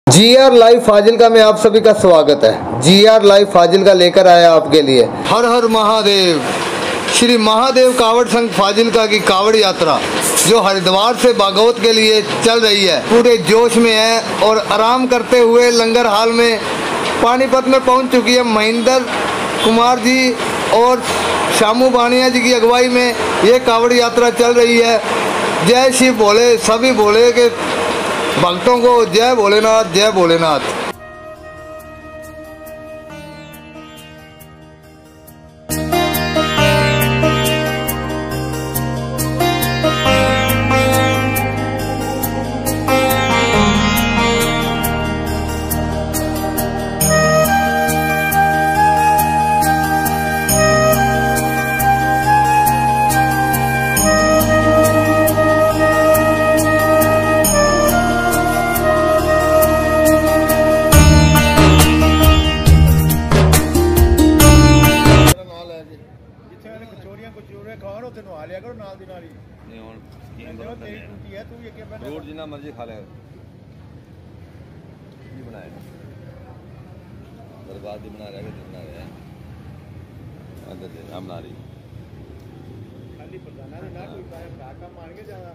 GR live Fazilka में आप सभी का स्वागत है। GR लाइव फाजिलका लेकर आया आपके लिए हर हर महादेव श्री महादेव कावड़ संघ फाजिलका की कावड़ यात्रा जो हरिद्वार से भागवत के लिए चल रही है, पूरे जोश में है और आराम करते हुए लंगर हाल में पानीपत में पहुंच चुकी है। महेंद्र कुमार जी और शामू बानिया जी की अगुवाई में ये कावड़ यात्रा चल रही है। जय शिव भोले, सभी भोले के भक्तों को जय भोलेनाथ, जय भोलेनाथ। रोड जितना मर्जी खा ले, बनाए बर्बाद बना रहे जितना रहे हम बना रही खाली प्रधाना ना कोई काका मान के जाना।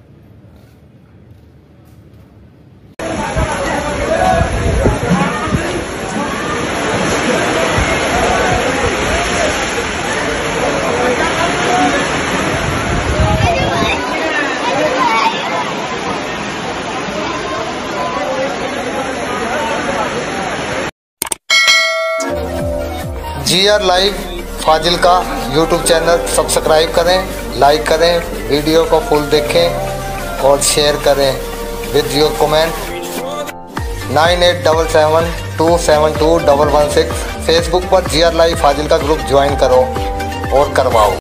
GR live Fazilka YouTube channel subscribe करें, लाइक करें, वीडियो को फुल देखें और शेयर करें विद योर कमेंट। 9877272116 फेसबुक पर GR live Fazilka group join करो और करवाओ।